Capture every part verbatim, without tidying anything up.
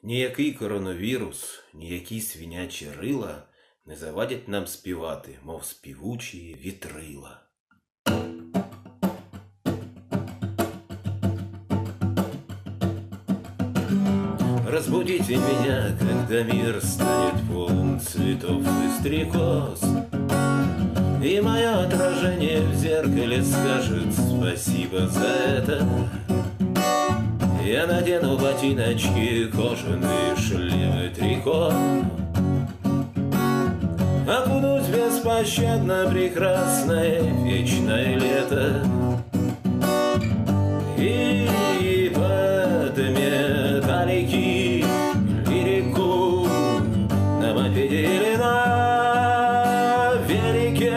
Ніякий коронавірус, ніякі свинячі рила не завадять нам співати, мов співучі вітрила. Разбудите меня, когда мир станет полон цветов и стрекоз, и мое отражение в зеркале скажет спасибо за это. Я надену ботиночки, кожаные шлемы, трико, окунусь беспощадно прекрасное вечное лето и под металлики лирику на мопеде или на велике.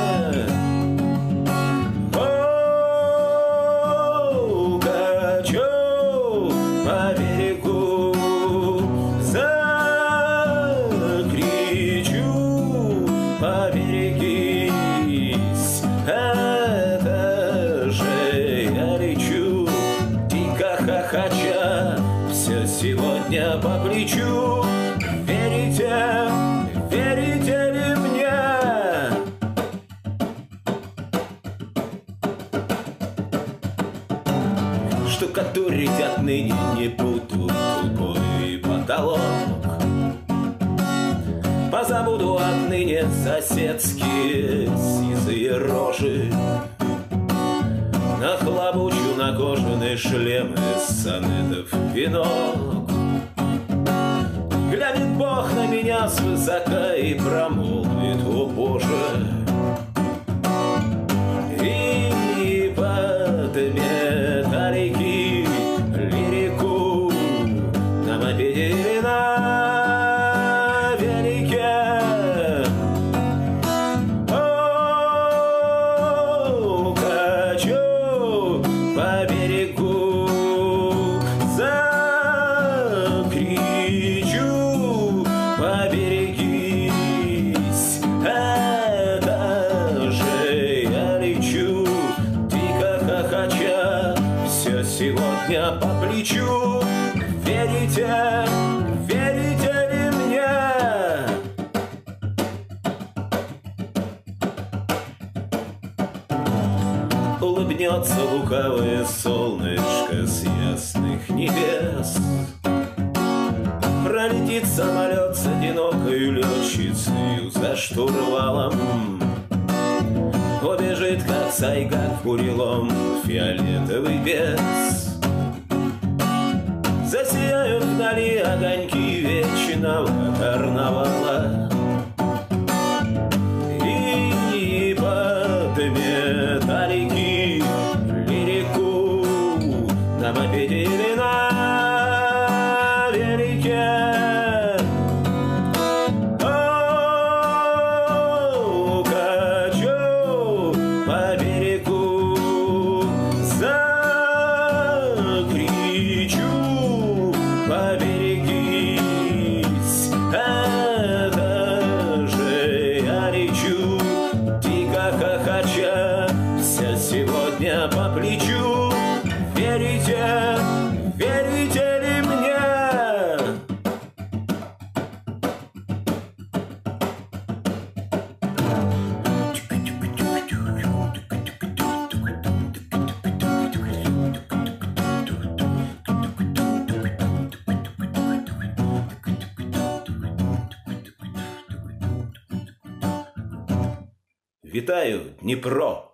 О, качу по берегу, закричу, поберегись, это же я лечу, дико хохоча, все сегодня по плечу. Верите, верите ли мне? Штукатурить отныне не буду тупой потолок. Позабуду отныне соседские сизые рожи. Нахлобучу на кожаные шлемы сонетов венок. Глянет Бог на меня свысока и промолвит: о Боже! И под металлики лирику на мопеде или на велике. О, качу по берегу, закричу, поберегись, это же я лечу, дико хохоча, все сегодня по плечу. Верите, верите ли мне? Улыбнется лукавое солнышко с ясных небес, пролетит самолет с одинокой летчицей за штурвалом, убежит, как сайгак бурелом, фиолетовый бес. Засияют вдали огоньки вечного карнавала, и под металлики лирику на мопеде или на велике. О, качу по берегу, закричу, поберегись, это же я лечу, дико хохоча, все сегодня по плечу. Верите, верите ли мне? Вітаю, Дніпро!